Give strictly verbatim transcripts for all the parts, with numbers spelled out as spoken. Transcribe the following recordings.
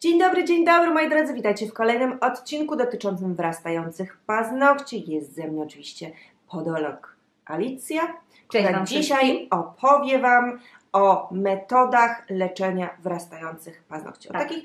Dzień dobry, dzień dobry moi drodzy, witajcie w kolejnym odcinku dotyczącym wyrastających paznokci. Jest ze mną oczywiście podolog Alicja, która dzisiaj opowie Wam o metodach leczenia wyrastających paznokci. O tak. takich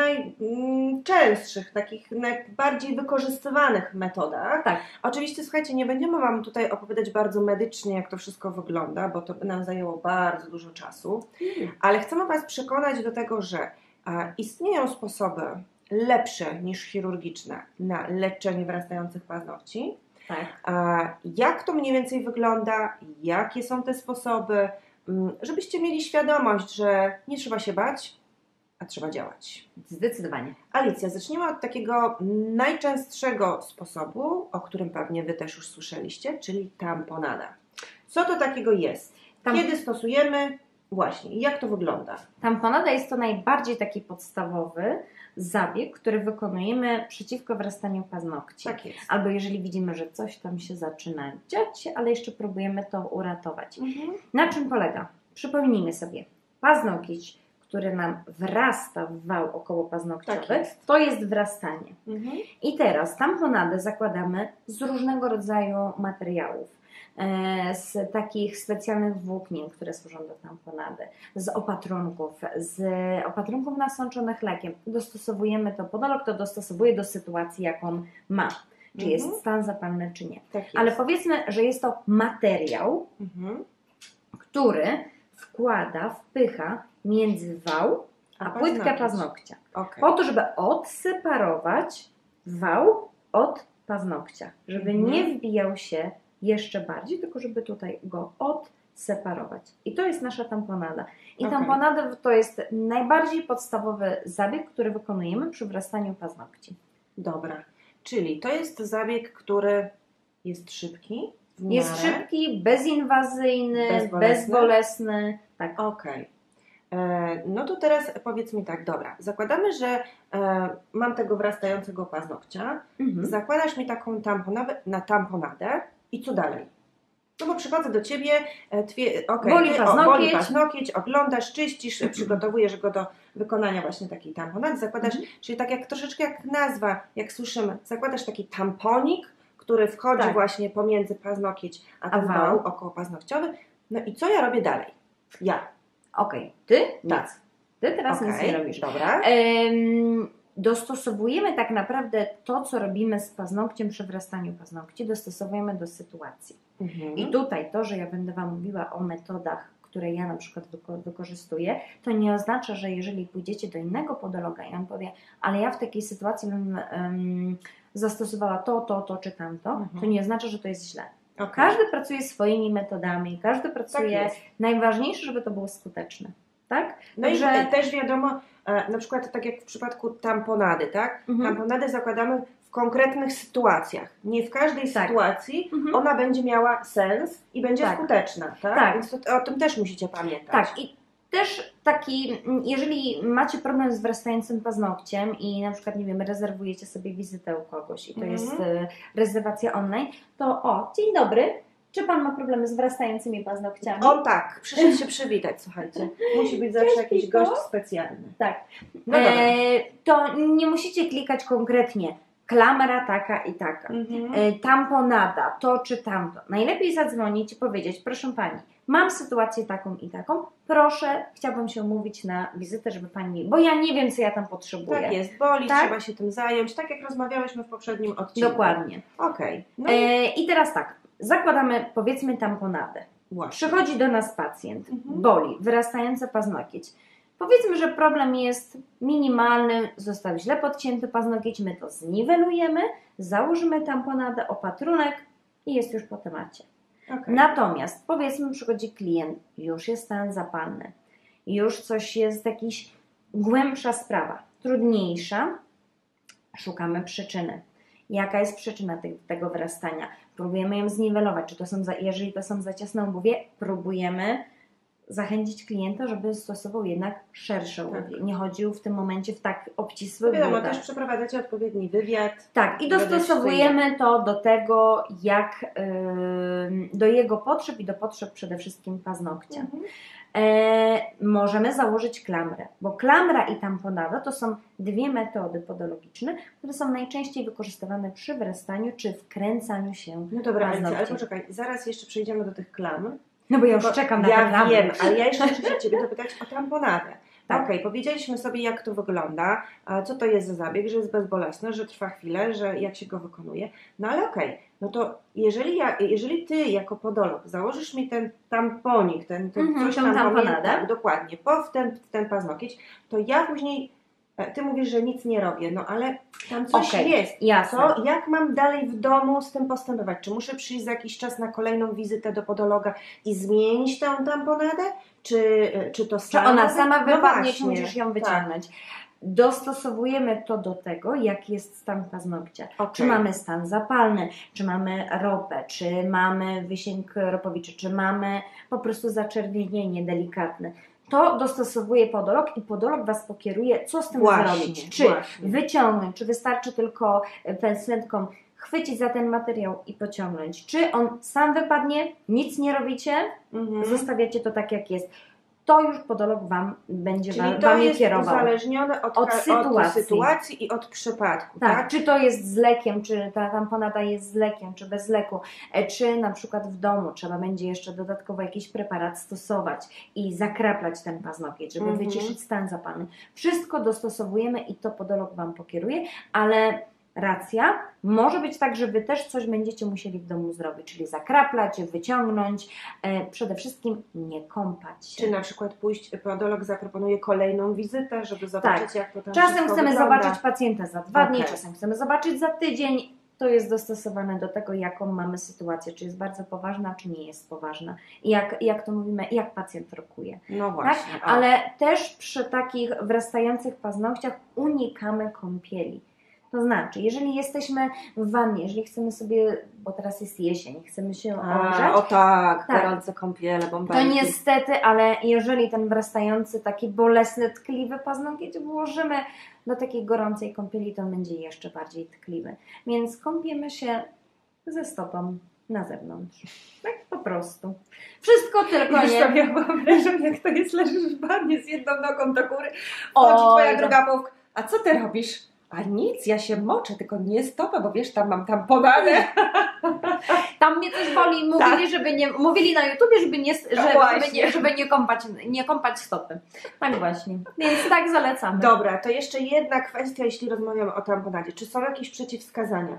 najczęstszych, takich najbardziej wykorzystywanych metodach. Tak. Oczywiście, słuchajcie, nie będziemy Wam tutaj opowiadać bardzo medycznie, jak to wszystko wygląda, bo to by nam zajęło bardzo dużo czasu, hmm. ale chcemy Was przekonać do tego, że istnieją sposoby lepsze niż chirurgiczne na leczenie wyrastających paznokci. Tak. Jak to mniej więcej wygląda, jakie są te sposoby, żebyście mieli świadomość, że nie trzeba się bać, a trzeba działać. Zdecydowanie. Alicja, zacznijmy od takiego najczęstszego sposobu, o którym pewnie Wy też już słyszeliście, czyli tamponada. Co to takiego jest? Tam... Kiedy stosujemy? Właśnie, jak to wygląda? Tamponada jest to najbardziej taki podstawowy zabieg, który wykonujemy przeciwko wyrastaniu paznokci. Tak jest. Albo jeżeli widzimy, że coś tam się zaczyna dziać, ale jeszcze próbujemy to uratować. Mhm. Na czym polega? Przypomnijmy sobie, paznokieć, który nam wrasta w wał okołopaznokciowy, tak jest. To jest wrastanie. Mhm. I teraz tamponadę zakładamy z różnego rodzaju materiałów. Z takich specjalnych włóknin, które służą do tamponady, z opatrunków, z opatrunków nasączonych lekiem. Dostosowujemy to, podolog to dostosowuje do sytuacji, jaką ma. Czy mhm. jest stan zapalny, czy nie. Tak Ale powiedzmy, że jest to materiał, mhm. który wkłada, wpycha między wał a, a płytkę paznokcia. Okay. Po to, żeby odseparować wał od paznokcia. Żeby mhm. nie wbijał się jeszcze bardziej, tylko żeby tutaj go odseparować. I to jest nasza tamponada. I okay. tamponada to jest najbardziej podstawowy zabieg, który wykonujemy przy wrastaniu paznokci. Dobra. Czyli to jest zabieg, który jest szybki? W jest szybki, bezinwazyjny, bezbolesny. bezbolesny. Tak. Okej. Okay. No to teraz powiedz mi tak, dobra, zakładamy, że e, mam tego wrastającego paznokcia, mhm. zakładasz mi taką tamponadę, na tamponadę i co dalej? No bo przychodzę do Ciebie, twie, okay, boli, ty, paznokieć. O, boli paznokieć, oglądasz, czyścisz, mhm. przygotowujesz go do wykonania właśnie takiej tamponady, zakładasz, mhm. czyli tak jak troszeczkę jak nazwa, jak słyszymy, zakładasz taki tamponik, który wchodzi tak. właśnie pomiędzy paznokieć a ten wał okołopaznokciowy. No i co ja robię dalej? Ja. Okej, okay. Ty? Tak. Nic. Ty teraz okay. nic nie robisz. Dobra. Um, dostosowujemy tak naprawdę to, co robimy z paznokciem przy wrastaniu paznokci, dostosowujemy do sytuacji. Mhm. I tutaj to, że ja będę Wam mówiła o metodach, które ja na przykład wyko- wykorzystuję, to nie oznacza, że jeżeli pójdziecie do innego podologa i on powie, ale ja w takiej sytuacji bym um, zastosowała to, to, to czy tamto, mhm. to nie oznacza, że to jest źle. Okay. Każdy pracuje swoimi metodami, każdy pracuje, tak najważniejsze, żeby to było skuteczne. Tak? No Także... i też wiadomo, na przykład tak jak w przypadku tamponady, tak? Mhm. Tamponadę zakładamy w konkretnych sytuacjach. Nie w każdej tak. sytuacji mhm. ona będzie miała sens i będzie tak. skuteczna. Tak? tak. Więc to, o tym też musicie pamiętać. Tak. I też taki, jeżeli macie problem z wrastającym paznokciem i na przykład, nie wiem, rezerwujecie sobie wizytę u kogoś i to mhm. jest y, rezerwacja online, to o, dzień dobry, czy Pan ma problemy z wrastającymi paznokciami? O tak, przyszedł się przywitać, słuchajcie. Musi być zawsze jakiś gość specjalny. Tak. No e, to nie musicie klikać konkretnie klamra taka i taka, mhm. e, tamponada, to czy tamto. Najlepiej zadzwonić i powiedzieć, proszę Pani, mam sytuację taką i taką, proszę, chciałabym się umówić na wizytę, żeby Pani, bo ja nie wiem, co ja tam potrzebuję. Tak jest, boli, tak? Trzeba się tym zająć, tak jak rozmawiałyśmy w poprzednim odcinku. Dokładnie. Okej. Okay. No. E, I teraz tak, zakładamy, powiedzmy, tamponadę. Właśnie. Przychodzi do nas pacjent, mhm. boli, wyrastający paznokieć. Powiedzmy, że problem jest minimalny, został źle podcięty paznokieć, my to zniwelujemy, założymy tamponadę, opatrunek i jest już po temacie. Okay. Natomiast powiedzmy, przychodzi klient, już jest stan zapalny, już coś jest, jakiś głębsza sprawa, trudniejsza, szukamy przyczyny. Jaka jest przyczyna te, tego wyrastania? Próbujemy ją zniwelować. Czy to są za, jeżeli to są za ciasne obuwie, próbujemy zachęcić klienta, żeby stosował jednak szersze obuwie. Tak. Nie chodził w tym momencie w tak obcisłych butach. Wiadomo, też przeprowadzacie odpowiedni wywiad. Tak, i dostosowujemy to do tego, jak yy, do jego potrzeb i do potrzeb przede wszystkim paznokcia. Mhm. E, możemy założyć klamrę, bo klamra i tamponada to są dwie metody podologiczne, które są najczęściej wykorzystywane przy wyrastaniu czy wkręcaniu się. No dobra, paznokci. ale poczekaj, zaraz jeszcze przejdziemy do tych klamr. No bo ja już czekam na ja te klamry. wiem, ale ja jeszcze muszę się Ciebie dopytać o tamponadę. Tak. Okej, okay, powiedzieliśmy sobie, jak to wygląda, co to jest za zabieg, że jest bezbolesny, że trwa chwilę, że jak się go wykonuje. No ale okej, okay, no to jeżeli, ja, jeżeli Ty jako podolog założysz mi ten tamponik, ten, ten mm-hmm, coś tam tamponadę, tak, dokładnie, po w ten, w ten paznokieć, to ja później, Ty mówisz, że nic nie robię, no ale tam coś okay, jest. Jasne. Co, jak mam dalej w domu z tym postępować? Czy muszę przyjść za jakiś czas na kolejną wizytę do podologa i zmienić tę tamponadę? Czy, czy to sama? Czy ona sama no wypadnie, właśnie, czy musisz ją wyciągnąć? Tak. Dostosowujemy to do tego, jaki jest stan paznokcia. Okay. Czy mamy stan zapalny, czy mamy ropę, czy mamy wysięg ropowiczy, czy mamy po prostu zaczerwienienie delikatne. To dostosowuje podolog i podolog Was pokieruje, co z tym właśnie, zrobić. Czy właśnie. wyciągnąć, czy wystarczy tylko pęsletką chwycić za ten materiał i pociągnąć. Czy on sam wypadnie, nic nie robicie, mhm. zostawiacie to tak jak jest. To już podolog Wam będzie Czyli wam, to wam jest kierował. uzależnione od, od, sytuacji. od sytuacji i od przypadku. Tak, tak, czy to jest z lekiem, czy ta tamponada jest z lekiem, czy bez leku, czy na przykład w domu trzeba będzie jeszcze dodatkowo jakiś preparat stosować i zakraplać ten paznokieć, żeby mhm. wyciszyć stan zapalny. Wszystko dostosowujemy i to podolog Wam pokieruje, ale racja, może być tak, że Wy też coś będziecie musieli w domu zrobić, czyli zakraplać, wyciągnąć, e, przede wszystkim nie kąpać się. Czy na przykład pójść, podolog zaproponuje kolejną wizytę, żeby zobaczyć, tak. jak to tam Czasem chcemy wygląda. zobaczyć pacjenta za dwa okay. dni, czasem chcemy zobaczyć za tydzień. To jest dostosowane do tego, jaką mamy sytuację, czy jest bardzo poważna, czy nie jest poważna. I jak, jak to mówimy, jak pacjent rokuje. No właśnie. Tak? Ale też przy takich wrastających paznokciach unikamy kąpieli. To znaczy, jeżeli jesteśmy w wannie, jeżeli chcemy sobie, bo teraz jest jesień, chcemy się ogrzać. O tak, tak, gorące kąpiele, bąbelki. To niestety, ale jeżeli ten wrastający, taki bolesny, tkliwy paznokieć włożymy do takiej gorącej kąpieli, to on będzie jeszcze bardziej tkliwy. Więc kąpiemy się ze stopą na zewnątrz. Tak po prostu. Wszystko tylko Już nie... sobie wyobrażam, jak to jest, leżysz w wannie z jedną nogą do góry, wchodzi twoja tak. druga połówka. A co ty robisz? A nic, ja się moczę, tylko nie stopę, bo wiesz, tam mam tamponadę. Tam mnie coś boli, mówili, tak. żeby nie, mówili na YouTubie, żeby nie, że, żeby nie, żeby nie, kąpać, nie kąpać stopy. Tak właśnie, więc tak zalecamy. Dobra, to jeszcze jedna kwestia, jeśli rozmawiamy o tamponadzie. Czy są jakieś przeciwwskazania?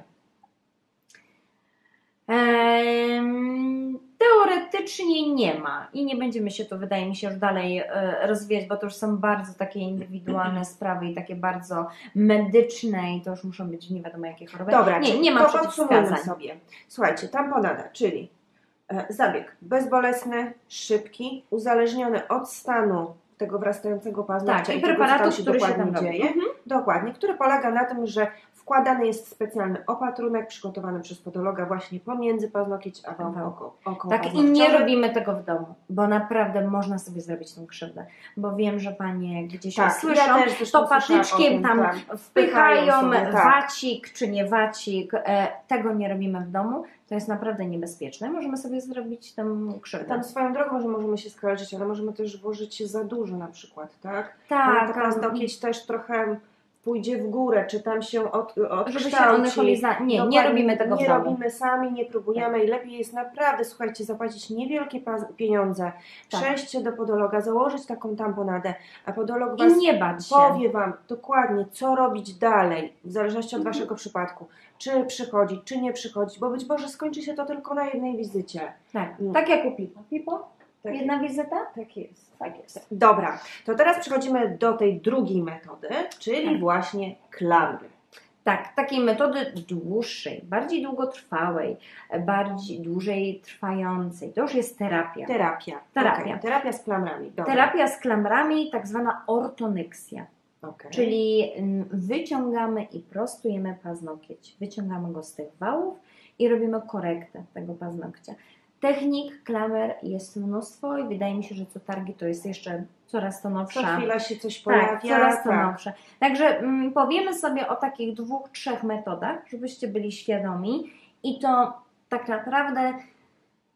Ehm, teoretycznie nie ma i nie będziemy się tu, wydaje mi się, już dalej e, rozwijać, bo to już są bardzo takie indywidualne sprawy i takie bardzo medyczne i to już muszą być nie wiadomo jakie choroby. Dobra, nie, nie ma to przeciwwskazań sobie. Słuchajcie, tamponada, czyli e, zabieg bezbolesny, szybki, uzależniony od stanu tego wrastającego paznokcia tak, i, i preparatu, tego, co który dokładnie się tam dzieje. Mhm. Dokładnie, który polega na tym, że wkładany jest specjalny opatrunek przygotowany przez podologa właśnie pomiędzy paznokieć a wałką. Tak, i nie robimy tego w domu, bo naprawdę można sobie zrobić tą krzywdę, bo wiem, że panie gdzieś tak, słyszą, ja też to patyczkiem tam tak, wpychają sobie, tak. wacik czy nie wacik, e, tego nie robimy w domu, to jest naprawdę niebezpieczne, możemy sobie zrobić tę krzywdę. Tam swoją drogą, że możemy się skarżyć, ale możemy też włożyć się za dużo na przykład, tak? Tak. Ale ta paznokieć też trochę pójdzie w górę, czy tam się od, odkształci. Żeby się one choliza... Nie, no, nie robimy tego nie w domu. Nie robimy sami, nie próbujemy tak. i lepiej jest naprawdę, słuchajcie, zapłacić niewielkie pieniądze, tak. przejść się do podologa, założyć taką tamponadę, a podolog was I nie bać się. powie Wam dokładnie, co robić dalej, w zależności od mhm. Waszego przypadku. Czy przychodzić, czy nie przychodzić, bo być może skończy się to tylko na jednej wizycie. Tak, mm. tak jak u Pipo. Pipo? Tak Jedna jest. wizyta? Tak jest. Tak jest. Dobra, to teraz przechodzimy do tej drugiej metody, czyli tak. właśnie klamry. Tak, takiej metody dłuższej, bardziej długotrwałej, bardziej dłużej trwającej. To już jest terapia. Terapia. Terapia, okay. terapia z klamrami. Dobra. Terapia z klamrami, tak zwana ortonyksja. Okay. Czyli wyciągamy i prostujemy paznokieć. Wyciągamy go z tych wałów i robimy korektę tego paznokcia. Technik klamer jest mnóstwo i wydaje mi się, że co targi to jest jeszcze coraz to nowsza. Co chwila się coś pojawia. Tak, coraz to tak. nowsze. Także mm, powiemy sobie o takich dwóch, trzech metodach, żebyście byli świadomi i to tak naprawdę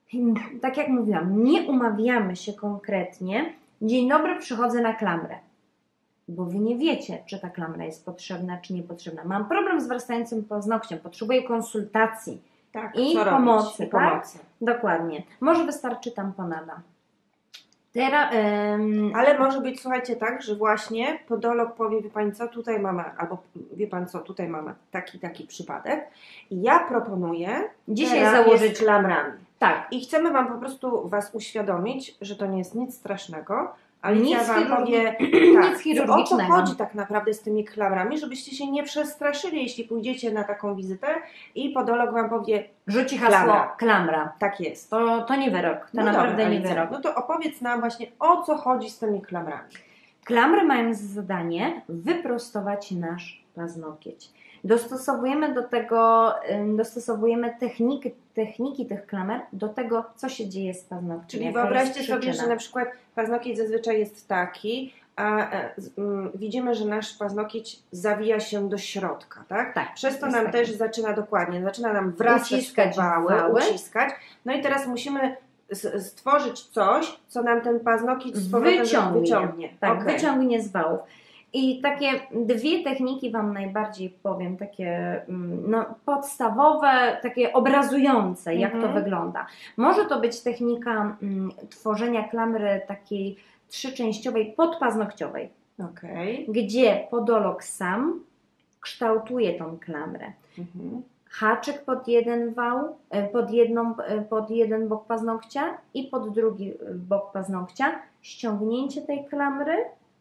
tak jak mówiłam, nie umawiamy się konkretnie, dzień dobry, przychodzę na klamrę, bo Wy nie wiecie, czy ta klamra jest potrzebna, czy niepotrzebna. Mam problem z wyrastającym paznokciem, potrzebuję konsultacji tak, i co pomocy. robić? I tak? pomocy. Dokładnie. Może wystarczy tamponada. Teraz, ym... Ale może być, słuchajcie, tak, że właśnie podolog powie, wie Pani co, tutaj mamy, albo wie Pan co, tutaj mamy taki, taki przypadek i ja proponuję dzisiaj założyć klamrami. Tak. I chcemy Wam po prostu Was uświadomić, że to nie jest nic strasznego. Alicja nic Wam chirurgi... powie, nic tak, chirurgicznego. o co chodzi tak naprawdę z tymi klamrami, żebyście się nie przestraszyli, jeśli pójdziecie na taką wizytę i podolog Wam powie, rzuci hasło klamra. klamra. Tak jest. To, to nie wyrok, to no naprawdę dobra, nie Alicja, wyrok. no to opowiedz nam właśnie, o co chodzi z tymi klamrami. Klamry mają za zadanie wyprostować nasz paznokieć. Dostosowujemy do tego, dostosowujemy techniki, techniki tych klamer do tego, co się dzieje z paznokciem. Czyli wyobraźcie sobie, że na przykład paznokieć zazwyczaj jest taki, a e, m, widzimy, że nasz paznokieć zawija się do środka, tak? Tak. Przez to jest nam taki. też zaczyna dokładnie, zaczyna nam wrastać Uciskać wały, wały. uciskać. No i teraz musimy z, stworzyć coś, co nam ten paznokieć z powrotem wyciągnie. wyciągnie. Tak, okay. wyciągnie z wałów. I takie dwie techniki Wam najbardziej powiem, takie no, podstawowe, takie obrazujące, jak Mhm. to wygląda. Może to być technika mm, tworzenia klamry takiej trzyczęściowej, podpaznokciowej, okay. gdzie podolog sam kształtuje tą klamrę. Mhm. Haczyk pod jeden wał, pod, jedną, pod jeden bok paznokcia i pod drugi bok paznokcia, ściągnięcie tej klamry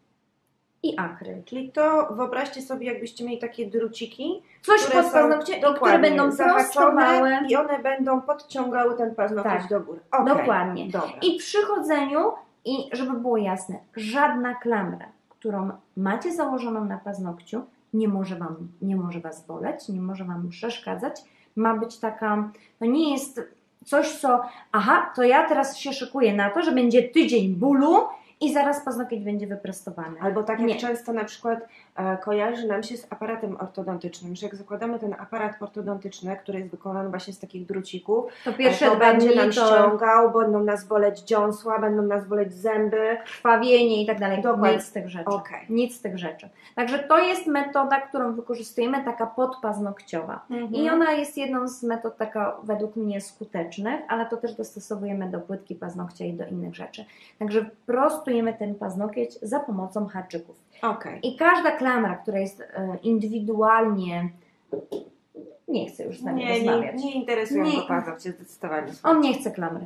i akryl. Czyli to wyobraźcie sobie, jakbyście mieli takie druciki, Coś które pod są paznokcie, dokładnie które będą zahaczone prostowały. i one będą podciągały ten paznokieć Tak. do góry. Okay. Dokładnie. Dobra. I przy chodzeniu, i żeby było jasne, żadna klamra, którą macie założoną na paznokciu, nie może, wam, nie może Was boleć, nie może Wam przeszkadzać. Ma być taka, to nie jest coś, co, aha, to ja teraz się szykuję na to, że będzie tydzień bólu i zaraz paznokieć będzie wyprostowany. Albo tak jak Nie. często na przykład e, kojarzy nam się z aparatem ortodontycznym, że jak zakładamy ten aparat ortodontyczny, który jest wykonany właśnie z takich drucików, To pierwsze to dwa będzie dni nam to ściągał, będą nas boleć dziąsła, będą nas boleć zęby. krwawienie i tak dalej. Dokładnie. Nic z tych rzeczy. Okay. Nic z tych rzeczy. Także to jest metoda, którą wykorzystujemy, taka podpaznokciowa. Mhm. I ona jest jedną z metod taka według mnie skutecznych, ale to też dostosowujemy do płytki paznokcia i do innych rzeczy. Także prostujemy ten paznokieć za pomocą haczyków. Okay. I każda klamra, która jest e, indywidualnie... Nie chcę już z nami Nie, rozmawiać. nie, nie interesują Nie. go paznokcie zdecydowanie. On nie chce klamry.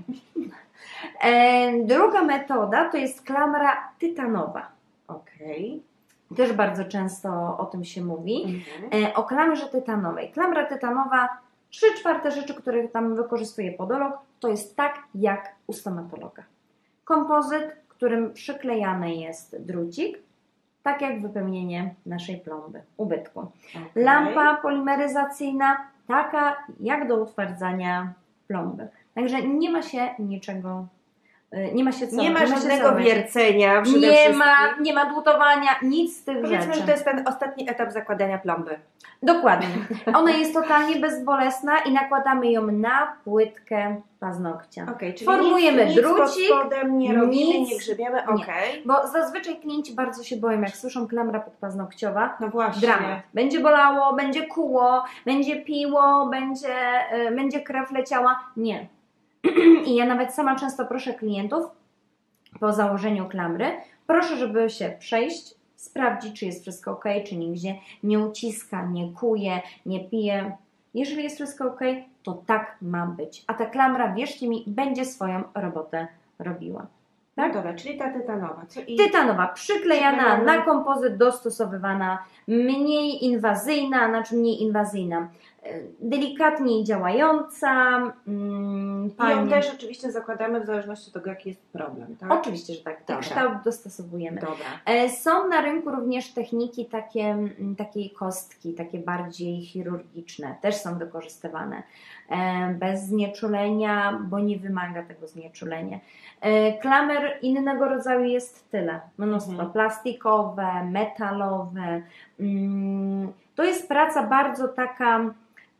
E, druga metoda to jest klamra tytanowa. Okej. Też bardzo często o tym się mówi. Mhm. E, o klamrze tytanowej. Klamra tytanowa, trzy czwarte rzeczy, które tam wykorzystuje podolog, to jest tak jak u stomatologa. Kompozyt, którym przyklejany jest drucik, tak jak wypełnienie naszej plomby, ubytku. Okay. Lampa polimeryzacyjna, taka jak do utwardzania plomby. Także nie ma się niczego, nie ma się co Nie ma się żadnego co wiercenia przede nie wszystkim. ma, nie ma dłutowania, nic z tych Powiedzmy, rzeczy. że to jest ten ostatni etap zakładania plomby. Dokładnie. Ona jest totalnie bezbolesna i nakładamy ją na płytkę paznokcia. Okay, czyli Formujemy nic, drucik, nic pod spodem nie robimy, nic, nie grzebiemy, nie. okej. Bo zazwyczaj klienci bardzo się boją, jak słyszą klamra podpaznokciowa. No właśnie. Dramat. Będzie bolało, będzie kuło, będzie piło, będzie, yy, będzie krew leciała. Nie. I ja nawet sama często proszę klientów po założeniu klamry, proszę, żeby się przejść, sprawdzić, czy jest wszystko ok, czy nigdzie nie uciska, nie kuje, nie pije. Jeżeli jest wszystko ok, to tak ma być. A ta klamra, wierzcie mi, będzie swoją robotę robiła. Tak? No dobra, czyli ta tytanowa. Co i... Tytanowa, przyklejana Przyklejana. na kompozyt, dostosowywana, mniej inwazyjna, znaczy mniej inwazyjna, delikatniej działająca. Mm, I ją pani... też oczywiście zakładamy w zależności od tego, jaki jest problem, tak? Oczywiście, że tak. Dobra. Kształt dostosowujemy. Dobra. E, Są na rynku również techniki takie, m, takiej kostki, takie bardziej chirurgiczne, też są wykorzystywane. E, Bez znieczulenia, bo nie wymaga tego znieczulenia. E, Klamer innego rodzaju jest tyle. Mnóstwo Mhm. plastikowe, metalowe. Mm, To jest praca bardzo taka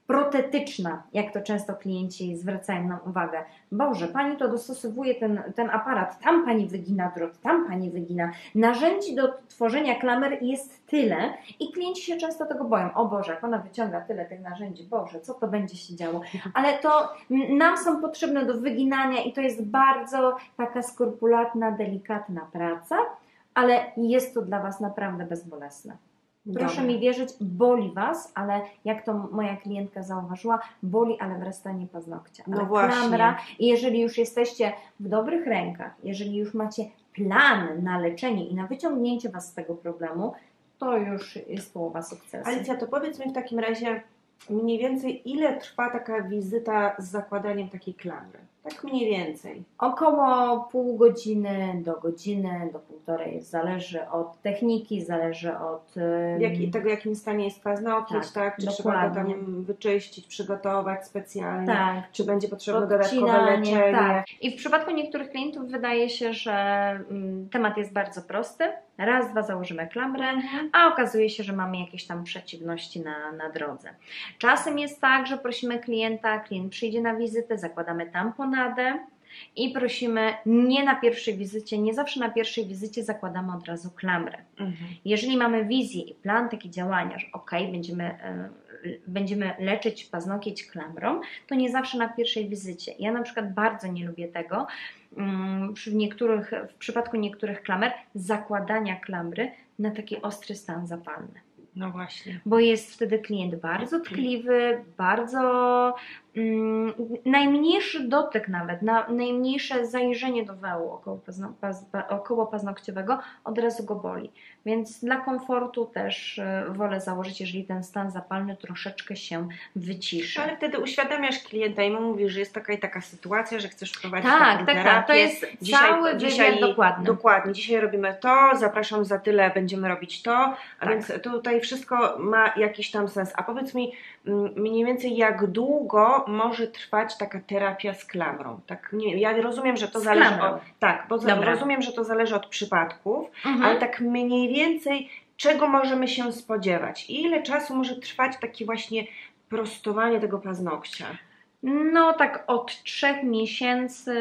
protetyczna, jak to często klienci zwracają nam uwagę. Boże, Pani to dostosowuje ten, ten aparat, tam Pani wygina drut, tam Pani wygina. Narzędzi do tworzenia klamer jest tyle i klienci się często tego boją. O Boże, jak ona wyciąga tyle tych narzędzi, Boże, co to będzie się działo? Ale to nam są potrzebne do wyginania i to jest bardzo taka skrupulatna, delikatna praca, ale jest to dla Was naprawdę bezbolesne. Proszę Dobra. mi wierzyć, boli Was, ale jak to moja klientka zauważyła, boli, ale wrastanie paznokcia. Ale No właśnie. klamra, i jeżeli już jesteście w dobrych rękach, jeżeli już macie plan na leczenie i na wyciągnięcie Was z tego problemu, to już jest połowa sukcesu. Alicja, to powiedz mi w takim razie mniej więcej, ile trwa taka wizyta z zakładaniem takiej klamry? Tak mniej więcej. Około pół godziny do godziny, do półtorej. Zależy od techniki, zależy od Jak, tego, w jakim stanie jest paznokieć, tak? tak, Czy trzeba go dokładnie. tam wyczyścić, przygotować specjalnie? Tak. Czy będzie potrzebne dodatkowe Odcinanie, leczenie? tak. I w przypadku niektórych klientów wydaje się, że mm, temat jest bardzo prosty. Raz, dwa założymy klamrę, a okazuje się, że mamy jakieś tam przeciwności na, na drodze. Czasem jest tak, że prosimy klienta, klient przyjdzie na wizytę, zakładamy tamponadę i prosimy nie na pierwszej wizycie, nie zawsze na pierwszej wizycie zakładamy od razu klamrę. Mhm. Jeżeli mamy wizję i plan takie działania, że ok, będziemy, y, będziemy leczyć paznokieć klamrą, to nie zawsze na pierwszej wizycie. Ja na przykład bardzo nie lubię tego, y, przy niektórych, w przypadku niektórych klamer, zakładania klamry na taki ostry stan zapalny. No właśnie. Bo jest wtedy klient bardzo tkliwy, bardzo mm, najmniejszy dotyk nawet, na, najmniejsze zajrzenie do wału około, pazno, paz, około paznokciowego od razu go boli. Więc dla komfortu też y, wolę założyć, jeżeli ten stan zapalny troszeczkę się wyciszy. Ale wtedy uświadamiasz klienta i mu mówisz, że jest taka i taka sytuacja, że chcesz wprowadzić Tak, taką tak, terapię. tak. To jest cały wywiad dokładny. Dokładnie. Dzisiaj robimy to, zapraszam za tyle, będziemy robić to, a Tak. więc tutaj wszystko ma jakiś tam sens. A powiedz mi mniej więcej, jak długo może trwać taka terapia z klamrą? Tak, nie, ja rozumiem, że to Z zależy klamrą. od, tak, bo Dobra. rozumiem, że to zależy od przypadków, Mhm. ale tak mniej więcej czego możemy się spodziewać? I ile czasu może trwać takie właśnie prostowanie tego paznokcia? No tak od trzech miesięcy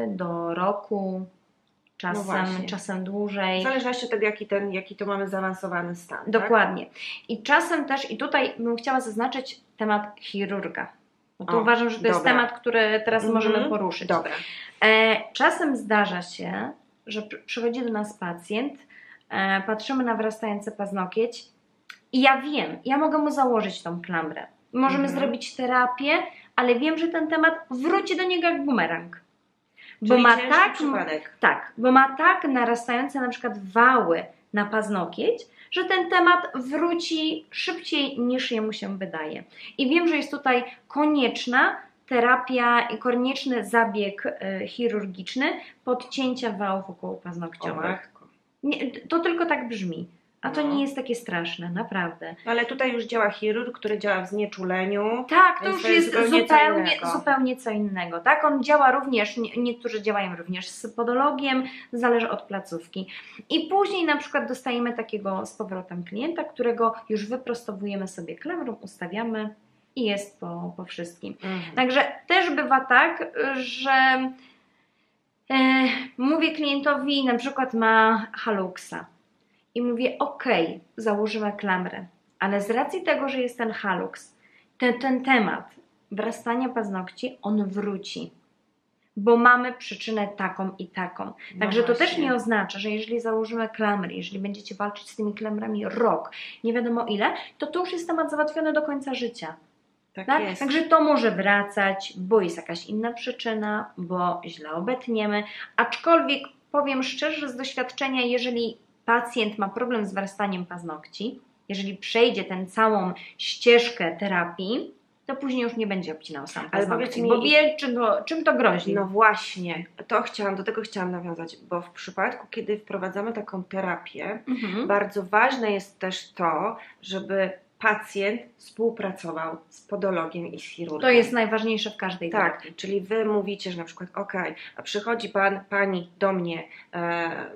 do roku, czasem, właśnie. czasem dłużej. W zależności od tego, jaki, ten, jaki to mamy zaawansowany stan. Dokładnie. I czasem też, i tutaj bym chciała zaznaczyć temat chirurga. Bo tu O, uważam, że to jest dobra. temat, który teraz Mhm. możemy poruszyć. Dobra. E, czasem zdarza się, że pr- przychodzi do nas pacjent, e, patrzymy na wyrastający paznokieć i ja wiem, ja mogę mu założyć tą klamrę. Możemy Mhm. zrobić terapię, ale wiem, że ten temat wróci do niego jak bumerang. Bo Czyli ma ciężki tak, przypadek. tak, bo ma tak narastające na przykład wały na paznokieć, że ten temat wróci szybciej niż jemu się wydaje. I wiem, że jest tutaj konieczna terapia i konieczny zabieg y, chirurgiczny podcięcia wałów okołopaznokciowych. O matko. Nie, to tylko tak brzmi, a to No. nie jest takie straszne, naprawdę. Ale tutaj już działa chirurg, który działa w znieczuleniu. Tak, to Więc już to jest jest zupełnie co zupełnie, innego. zupełnie co innego. Tak, on działa również, nie, niektórzy działają również z podologiem, zależy od placówki. I później na przykład dostajemy takiego z powrotem klienta, którego już wyprostowujemy sobie klamrą, ustawiamy i jest po, po wszystkim. Mhm. Także też bywa tak, że e, mówię klientowi, na przykład ma haluxa i mówię, ok, założymy klamrę, ale z racji tego, że jest ten halux, ten, ten temat wrastania paznokci, on wróci, bo mamy przyczynę taką i taką. Także No to też właśnie. nie oznacza, że jeżeli założymy klamry, jeżeli będziecie walczyć z tymi klamrami rok, nie wiadomo ile, to to już jest temat załatwiony do końca życia. Tak, Tak? jest. Także to może wracać, bo jest jakaś inna przyczyna, bo źle obetniemy. Aczkolwiek powiem szczerze z doświadczenia, jeżeli pacjent ma problem z wrastaniem paznokci, jeżeli przejdzie tę całą ścieżkę terapii, to później już nie będzie obcinał sam Ale paznokci, powiedz mi- bo wie, czym to, czym to grozi. No właśnie, to chciałam, do tego chciałam nawiązać, bo w przypadku, kiedy wprowadzamy taką terapię, Mhm. bardzo ważne jest też to, żeby pacjent współpracował z podologiem i z chirurgiem. To jest najważniejsze w każdej Tak, terapii. czyli wy mówicie, że na przykład ok, a przychodzi pan, pani do mnie, e,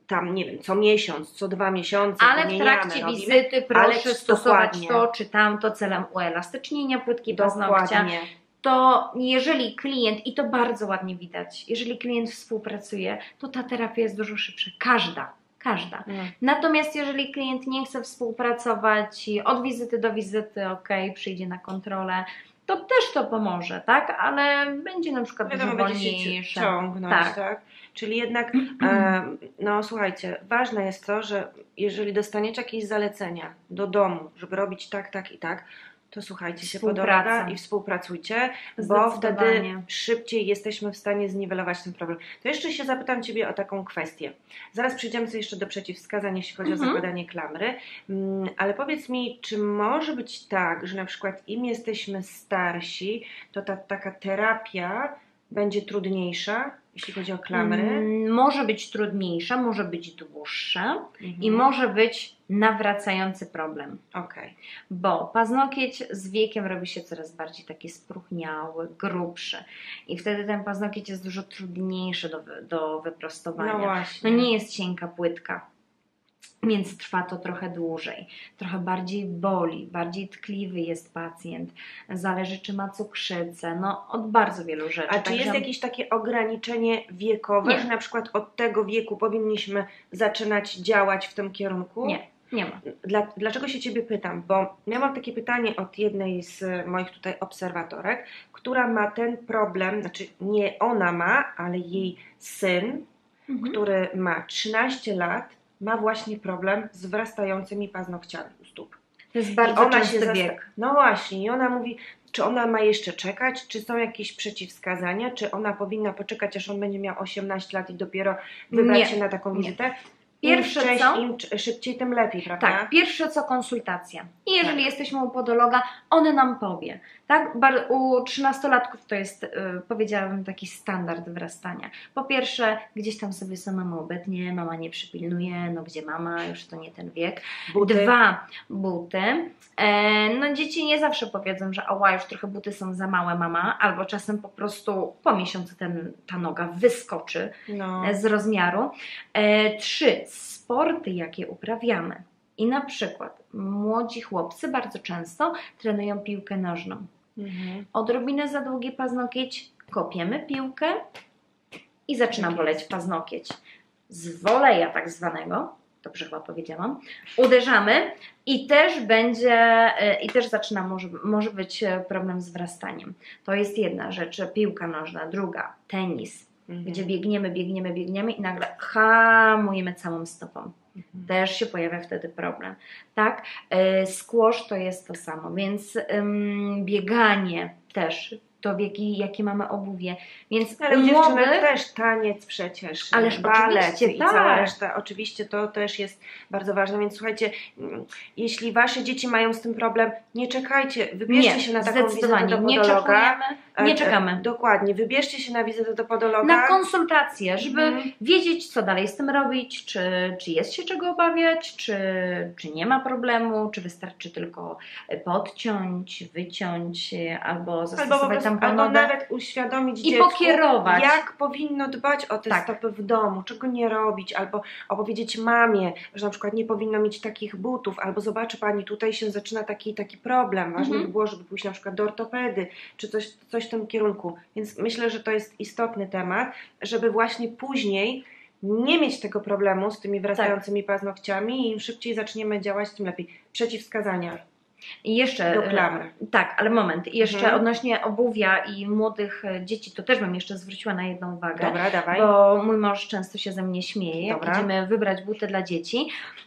tam, nie wiem, co miesiąc, co dwa miesiące ale w trakcie robimy, wizyty proszę ale stosować dokładnie. to czy tamto celem uelastycznienia płytki paznokcia. Dokładnie. To jeżeli klient, i to bardzo ładnie widać, jeżeli klient współpracuje, to ta terapia jest dużo szybsza. Każda. Każda. Mm. Natomiast jeżeli klient nie chce współpracować od wizyty do wizyty, ok, przyjdzie na kontrolę, to też to pomoże, tak? Ale będzie na przykład dużo Wiadomo, będzie się wolniejsze. ciągnąć, Tak. tak? Czyli jednak, e, no słuchajcie, ważne jest to, że jeżeli dostaniecie jakieś zalecenia do domu, żeby robić tak, tak i tak, to słuchajcie się po drodze i współpracujcie, bo wtedy szybciej jesteśmy w stanie zniwelować ten problem. To jeszcze się zapytam Ciebie o taką kwestię. Zaraz przejdziemy sobie jeszcze do przeciwwskazań, jeśli chodzi mhm. o zakładanie klamry, um, ale powiedz mi, czy może być tak, że na przykład im jesteśmy starsi, to ta taka terapia będzie trudniejsza, jeśli chodzi o klamry? Mm, może być trudniejsza, może być dłuższa mhm. i może być nawracający problem. Okay. Bo paznokieć z wiekiem robi się coraz bardziej taki spróchniały, grubszy i wtedy ten paznokieć jest dużo trudniejszy do, do wyprostowania. No właśnie. No nie jest cienka płytka. Więc trwa to trochę dłużej, trochę bardziej boli, bardziej tkliwy jest pacjent, zależy czy ma cukrzycę, no od bardzo wielu rzeczy. A czy Także... jest jakieś takie ograniczenie wiekowe, nie. że na przykład od tego wieku powinniśmy zaczynać działać w tym kierunku? Nie, nie ma. Dla, dlaczego się Ciebie pytam? Bo ja mam takie pytanie od jednej z moich tutaj obserwatorek, która ma ten problem, znaczy nie ona ma, ale jej syn, mhm. który ma trzynaście lat, ma właśnie problem z wrastającymi paznokciami u stóp. To jest bardzo ona częsty się wiek. No właśnie, i ona mówi, czy ona ma jeszcze czekać, czy są jakieś przeciwwskazania, czy ona powinna poczekać, aż on będzie miał osiemnaście lat i dopiero wybrać Nie. się na taką wizytę. Pierwsze Im, co? Im szybciej, tym lepiej, prawda? Tak, pierwsze co konsultacja. I jeżeli tak. jesteśmy u podologa, on nam powie. Tak? U trzynastolatków to jest, yy, powiedziałabym, taki standard wrastania. Po pierwsze, gdzieś tam sobie sama mama obetnie, mama nie przypilnuje, no gdzie mama, już to nie ten wiek. Buty. Dwa, buty. E, no dzieci nie zawsze powiedzą, że ała, już trochę buty są za małe, mama, albo czasem po prostu po miesiącu ten, ta noga wyskoczy no. z rozmiaru. E, trzy, sporty, jakie uprawiamy. I na przykład młodzi chłopcy bardzo często trenują piłkę nożną. Mhm. Odrobinę za długi paznokieć, kopiemy piłkę i zaczyna tak boleć paznokieć. Z woleja tak zwanego, dobrze chyba powiedziałam, uderzamy i też będzie, i też zaczyna, może, może być problem z wrastaniem. To jest jedna rzecz, piłka nożna, druga, tenis, mhm. gdzie biegniemy, biegniemy, biegniemy i nagle hamujemy całą stopą. Mhm. Też się pojawia wtedy problem, tak? Squash to jest to samo, więc um, bieganie też, to wieki, jakie mamy obuwie, więc ale u dziewczynek też taniec przecież, ależ balet i tak. cała reszta, oczywiście to też jest bardzo ważne, więc słuchajcie, jeśli Wasze dzieci mają z tym problem, nie czekajcie, wybierzcie nie, się na taką wizytę do podologa. Nie czekamy, nie czekamy. Dokładnie, wybierzcie się na wizytę do podologa. Na konsultację, żeby hmm. wiedzieć, co dalej z tym robić, czy, czy jest się czego obawiać, czy, czy nie ma problemu, czy wystarczy tylko podciąć, wyciąć, albo zastosować tam albo nawet uświadomić i dziecku, pokierować, jak powinno dbać o te tak. stopy w domu, czego nie robić, albo opowiedzieć mamie, że na przykład nie powinno mieć takich butów, albo zobaczy Pani, tutaj się zaczyna taki taki problem, ważne mm-hmm. by było, żeby pójść na przykład do ortopedy, czy coś, coś w tym kierunku, więc myślę, że to jest istotny temat, żeby właśnie później nie mieć tego problemu z tymi wrastającymi tak. paznokciami i im szybciej zaczniemy działać, tym lepiej. Przeciwwskazania. I jeszcze, do klamry. Tak, ale moment, I jeszcze mhm. odnośnie obuwia i młodych dzieci, to też bym jeszcze zwróciła na jedną uwagę. Dobra, dawaj. Bo mój mąż często się ze mnie śmieje, jak Dobra. idziemy wybrać buty dla dzieci.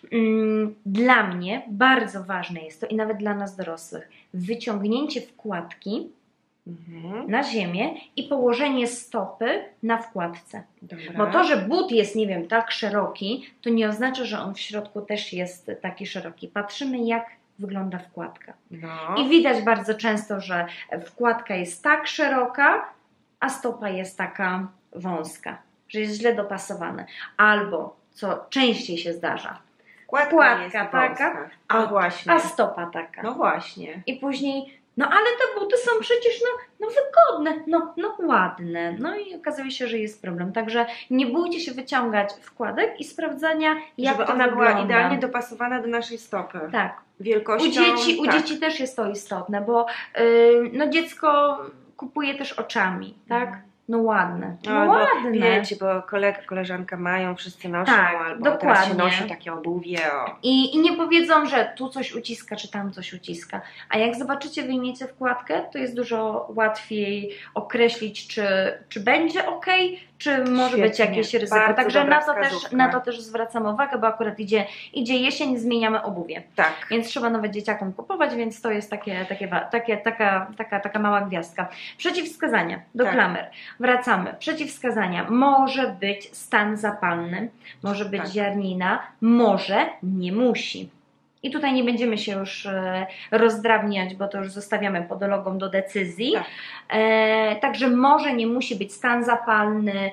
Dla mnie bardzo ważne jest to i nawet dla nas dorosłych, wyciągnięcie wkładki mhm. na ziemię i położenie stopy na wkładce. Dobra. Bo to, że but jest, nie wiem, tak szeroki, to nie oznacza, że on w środku też jest taki szeroki. Patrzymy, jak wygląda wkładka. No. I widać bardzo często, że wkładka jest tak szeroka, a stopa jest taka wąska, że jest źle dopasowane. Albo, co częściej się zdarza, wkładka, wkładka jest taka, wąska. A, właśnie. a stopa taka. No właśnie. I później no ale te buty są przecież no, no wygodne, no, no ładne. No i okazuje się, że jest problem. Także nie bójcie się wyciągać wkładek i sprawdzania, jak żeby to ona wygląda. była idealnie dopasowana do naszej stopy. Tak. Wielkością. U dzieci, u tak. dzieci też jest to istotne, bo yy, no dziecko kupuje też oczami, tak? No ładne, no, No, ładne. Wiecie, bo kolega, koleżanka mają, wszyscy noszą, Tak, albo dokładnie. teraz się nosi takie obuwie. O. I, I nie powiedzą, że tu coś uciska, czy tam coś uciska. A jak zobaczycie, wyjmiecie wkładkę, to jest dużo łatwiej określić, czy, czy będzie ok, czy może Świetnie. być jakieś ryzyko. Bardzo Także dobra na to, też, wskazówka. na to też zwracam uwagę, bo akurat idzie, idzie jesień, zmieniamy obuwie. Tak. Więc trzeba nawet dzieciakom kupować, więc to jest takie, takie, takie, taka, taka, taka mała gwiazdka. Przeciwwskazania do Tak. klamer. Wracamy. Przeciwwskazania. Może być stan zapalny, może być Tak. ziarnina, może, nie musi. I tutaj nie będziemy się już e, rozdrabniać, bo to już zostawiamy podologom do decyzji. Tak. E, także może, nie musi być stan zapalny,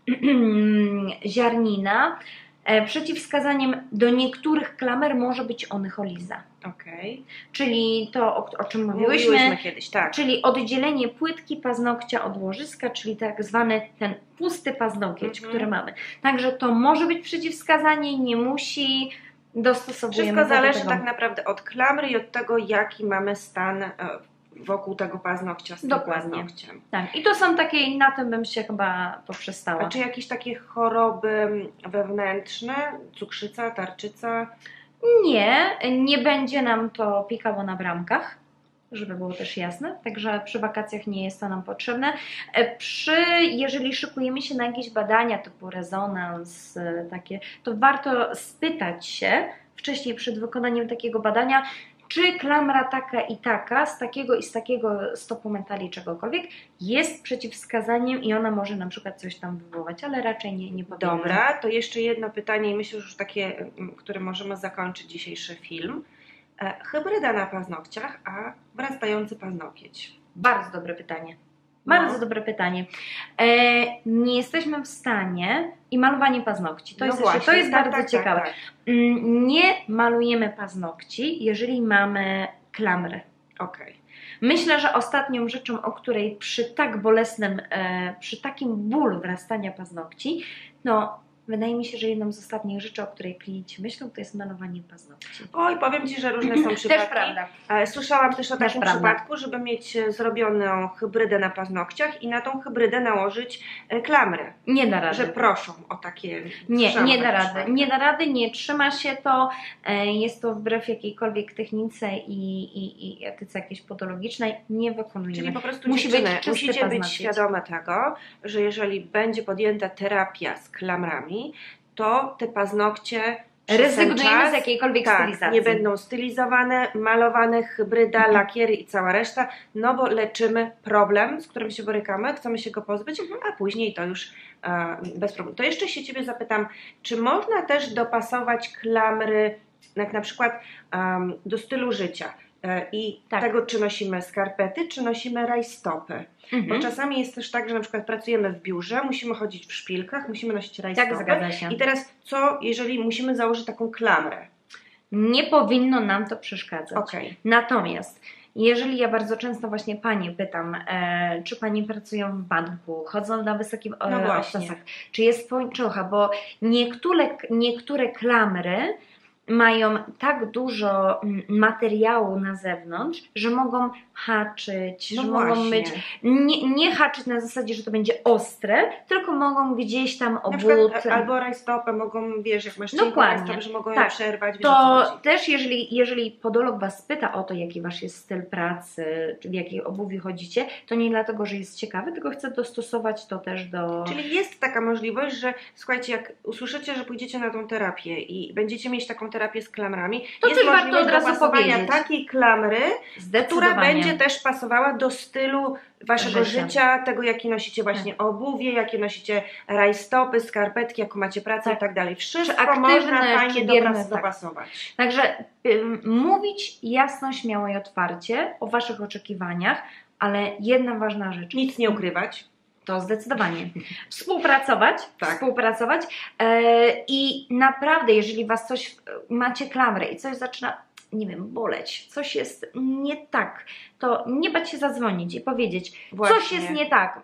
ziarnina. E, przeciwwskazaniem do niektórych klamer może być onycholiza. Okej. Czyli to, o, o czym mówiłyśmy, Mówiłyśmy kiedyś, tak. czyli oddzielenie płytki paznokcia od łożyska, czyli tak zwany ten pusty paznokieć, Mhm. który mamy. Także to może być przeciwwskazanie, nie musi, dostosowujemy Wszystko do zależy tego. tak naprawdę od klamry i od tego, jaki mamy stan e, wokół tego paznokcia z tym Dokładnie. paznokciem. Tak, i to są takie, na tym bym się chyba poprzestała. A czy jakieś takie choroby wewnętrzne, cukrzyca, tarczyca? Nie, nie będzie nam to pikało na bramkach, żeby było też jasne, także przy wakacjach nie jest to nam potrzebne. Przy, jeżeli szykujemy się na jakieś badania typu rezonans, takie, to warto spytać się wcześniej przed wykonaniem takiego badania, czy klamra taka i taka, z takiego i z takiego stopu mentali czegokolwiek jest przeciwwskazaniem i ona może na przykład coś tam wywołać, ale raczej nie, nie powiemy. Dobra, to jeszcze jedno pytanie i myślę, że już takie, m, które możemy zakończyć dzisiejszy film. E, hybryda na paznokciach, a wrastający paznokieć. Bardzo dobre pytanie. Bardzo No. dobre pytanie. E, nie jesteśmy w stanie i malowanie paznokci. To No jest, właśnie, jeszcze, to jest tak, bardzo tak, ciekawe. Tak, tak. Mm, Nie malujemy paznokci, jeżeli mamy klamry. Okej. Myślę, że ostatnią rzeczą, o której przy tak bolesnym, e, przy takim bólu wrastania paznokci, no wydaje mi się, że jedną z ostatnich rzeczy, o której klienci myślą, to jest malowanie paznokci. Oj, powiem Ci, że różne są przypadki. Też prawda. E, Słyszałam też o Też takim prawda. przypadku, żeby mieć e, zrobioną hybrydę na paznokciach i na tą hybrydę nałożyć e, klamrę. Nie da rady. Że proszą o takie... Nie, słyszałam nie o da takich rady. przypadkach. Nie da rady, nie trzyma się to. e, Jest to wbrew jakiejkolwiek technice i, i, i etyce jakiejś podologicznej. Nie wykonujemy. Czyli po prostu Musi dziewczyny, być czysty musicie być paznokieć. świadome tego, że jeżeli będzie podjęta terapia z klamrami, to te paznokcie przez ten Rezygnujemy czas, z jakiejkolwiek tak, stylizacji. nie będą stylizowane, malowane, hybryda, Mhm. lakiery i cała reszta, no bo leczymy problem, z którym się borykamy, chcemy się go pozbyć, Mhm. a później to już e, bez problemu. To jeszcze się Ciebie zapytam, czy można też dopasować klamry, jak na przykład um, do stylu życia e, i Tak. tego, czy nosimy skarpety, czy nosimy rajstopy? Bo Mhm. czasami jest też tak, że na przykład pracujemy w biurze, musimy chodzić w szpilkach, musimy nosić rajstopy. Tak, zgadza się. I teraz co, jeżeli musimy założyć taką klamrę? Nie powinno nam to przeszkadzać. Okej. Natomiast jeżeli ja bardzo często właśnie Panie pytam, e, czy Panie pracują w banku, chodzą na wysokim e, No właśnie. obcasach, czy jest pończocha, bo niektóre, niektóre klamry mają tak dużo mm, materiału na zewnątrz, że mogą haczyć, No że właśnie. mogą być, nie, nie haczyć na zasadzie, że to będzie ostre, tylko mogą gdzieś tam Na przykład obud... a- albo rajstopy mogą, wiesz, jak masz cienką Dokładnie. rajstopy, że mogą ją Tak. przerwać, wiesz, o To co chodzi. też jeżeli, jeżeli podolog Was pyta o to, jaki Wasz jest styl pracy, czy w jakiej obuwiu chodzicie, to nie dlatego, że jest ciekawy, tylko chce dostosować to też do... Czyli jest taka możliwość, że słuchajcie, jak usłyszycie, że pójdziecie na tą terapię i będziecie mieć taką terapię z klamrami, To jest też warto możliwość od razu dopasowania powiedzieć. takiej klamry, która Zdecydowanie. będzie też pasowała do stylu Waszego Życia. życia, tego jaki nosicie właśnie obuwie, jakie nosicie rajstopy, skarpetki, jaką macie pracę Tak. i tak dalej. Wszystko aktywne, można czy fajnie bierne, dopras- tak. dopasować. Także ym, mówić jasno, śmiało i otwarcie o Waszych oczekiwaniach, ale jedna ważna rzecz. Nic nie ukrywać. To zdecydowanie. Współpracować, Tak. współpracować e, i naprawdę, jeżeli Was coś, macie klamrę i coś zaczyna nie wiem, boleć, coś jest nie tak, to nie bać się zadzwonić i powiedzieć, Właśnie. coś jest nie tak.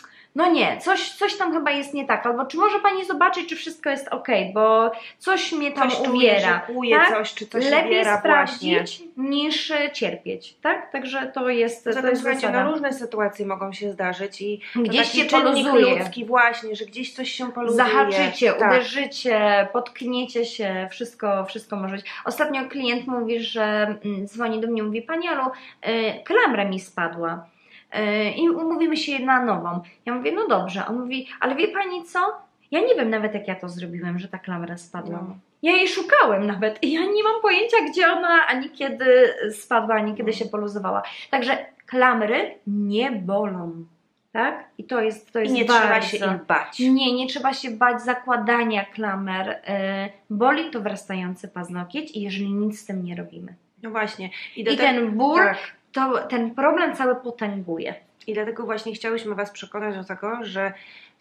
No nie, coś, coś tam chyba jest nie tak, albo czy może Pani zobaczyć, czy wszystko jest ok, bo coś mnie tam coś uwiera. Czuje, tak? coś, czy coś Lepiej uwiera sprawdzić właśnie. niż cierpieć, tak? Także to jest, Zatem to jest słuchajcie, zasada. no różne sytuacje mogą się zdarzyć i Gdzieś taki się czynnik poluzuje. ludzki właśnie, że gdzieś coś się poluzuje. Zahaczycie, tak. uderzycie, potkniecie się, wszystko, wszystko może być. Ostatnio klient mówi, że mm, dzwoni do mnie, mówi, Pani Olu, y, klamra mi spadła y, i umówimy się na nową. Ja mówię, no dobrze. On mówi, ale wie Pani co? Ja nie wiem nawet, jak ja to zrobiłem, że ta klamra spadła. No. Ja jej szukałem nawet i ja nie mam pojęcia, gdzie ona ani kiedy spadła, ani kiedy się poluzowała. Także klamry nie bolą. Tak? I to jest, to jest I nie bardzo... trzeba się ich bać. Nie, nie trzeba się bać zakładania klamer. Yy, boli to wrastający paznokieć i jeżeli nic z tym nie robimy. No właśnie. I, do I te... ten ból, tak. to, ten problem cały potęguje. I dlatego właśnie chciałyśmy Was przekonać do tego, że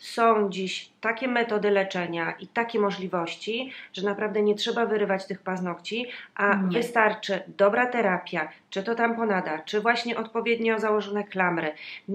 są dziś takie metody leczenia i takie możliwości, że naprawdę nie trzeba wyrywać tych paznokci, a Nie. wystarczy dobra terapia, czy to tamponada, czy właśnie odpowiednio założone klamry.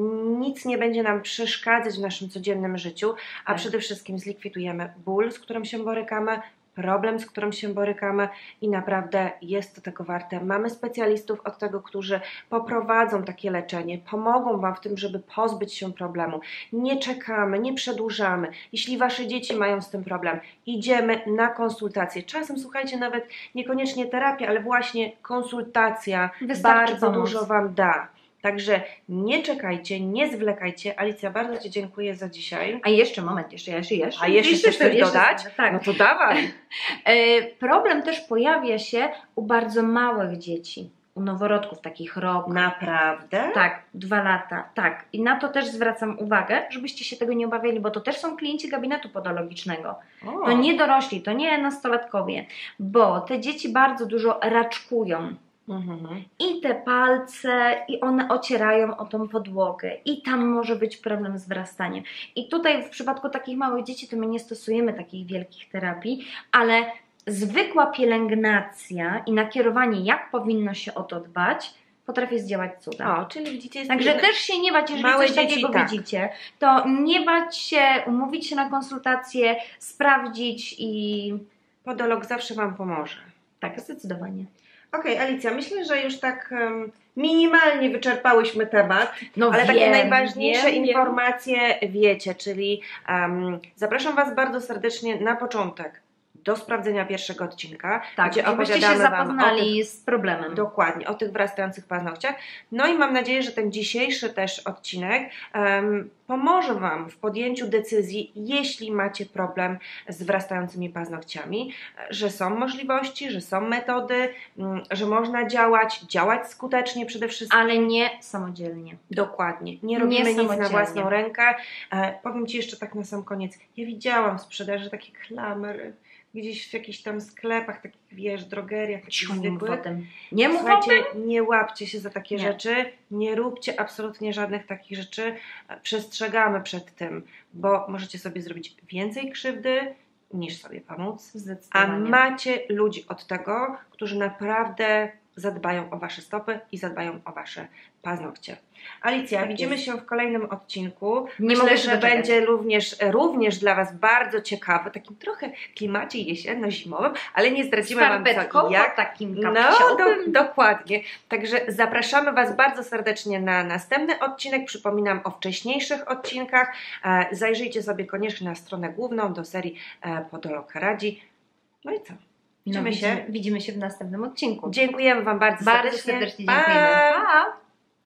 Nic nie będzie nam przeszkadzać w naszym codziennym życiu, a tak. przede wszystkim zlikwidujemy ból, z którym się borykamy, problem, z którym się borykamy i naprawdę jest to tego warte. Mamy specjalistów od tego, którzy poprowadzą takie leczenie, pomogą Wam w tym, żeby pozbyć się problemu. Nie czekamy, nie przedłużamy. Jeśli Wasze dzieci mają z tym problem, idziemy na konsultację. Czasem, słuchajcie, nawet niekoniecznie terapia, ale właśnie konsultacja Wystarczy bardzo pomóc. dużo Wam da. Także nie czekajcie, nie zwlekajcie. Alicja, bardzo Ci dziękuję za dzisiaj. A jeszcze, moment, jeszcze, jeszcze, jeszcze. A jeszcze chcesz coś jeszcze, dodać? Tak. No to dawaj. E, problem też pojawia się u bardzo małych dzieci, u noworodków, takich rok. Naprawdę? Tak, dwa lata, tak. I na to też zwracam uwagę, żebyście się tego nie obawiali, bo to też są klienci gabinetu podologicznego. O. To nie dorośli, to nie nastolatkowie, bo te dzieci bardzo dużo raczkują. Mhm. I te palce, i one ocierają o tą podłogę, i tam może być problem z wrastaniem. I tutaj w przypadku takich małych dzieci to my nie stosujemy takich wielkich terapii, ale zwykła pielęgnacja i nakierowanie, jak powinno się o to dbać, potrafi zdziałać cuda. O, czyli widzicie... Jest Także jedno... też się nie bać, jeżeli Małe coś dzieci, takiego tak. widzicie, to nie bać się, umówić się na konsultację, sprawdzić i Podolog zawsze Wam pomoże. tak, zdecydowanie. Okej, okay, Alicja, myślę, że już tak um, minimalnie wyczerpałyśmy temat, No ale wiem, takie najważniejsze wiem, informacje wiecie, czyli um, zapraszam Was bardzo serdecznie na początek do sprawdzenia pierwszego odcinka, Tak, gdzie żebyście opowiadamy się Wam o zapoznali tych, z problemem. dokładnie, o tych wrastających paznokciach. No i mam nadzieję, że ten dzisiejszy też odcinek um, pomoże Wam w podjęciu decyzji, jeśli macie problem z wrastającymi paznokciami, że są możliwości, że są metody, um, że można działać, działać skutecznie przede wszystkim. Ale nie samodzielnie. Dokładnie. Nie robimy Nie nic na samodzielnie. własną rękę. E, powiem Ci jeszcze tak na sam koniec. Ja widziałam w sprzedaży takie klamery gdzieś w jakichś tam sklepach, takich wiesz, drogeriach, takich Cicho, nie mów o zwykłych. tym. Nie mów o Słuchajcie, tym. nie łapcie się za takie Nie. rzeczy, nie róbcie absolutnie żadnych takich rzeczy. Przestrzegamy przed tym, bo możecie sobie zrobić więcej krzywdy niż sobie pomóc. A Zdecydowanie. macie ludzi od tego, którzy naprawdę zadbają o Wasze stopy i zadbają o Wasze paznokcie. Alicja, Tak widzimy jest. się w kolejnym odcinku. Nie Myślę, mogę się że doczekać. będzie również, również dla Was bardzo ciekawy, takim trochę klimacie jesienno-zimowym, ale nie zdradzimy Wam co Skarpetką, i jak. takim No, kapciowym. do, dokładnie. Także zapraszamy Was bardzo serdecznie na następny odcinek. Przypominam o wcześniejszych odcinkach. E, zajrzyjcie sobie koniecznie na stronę główną do serii e, Podolog radzi. No i co? No, Widzimy się. widzimy, widzimy się w następnym odcinku. Dziękujemy Wam bardzo, Bardzo serdecznie. serdecznie Pa! dziękujemy. Pa!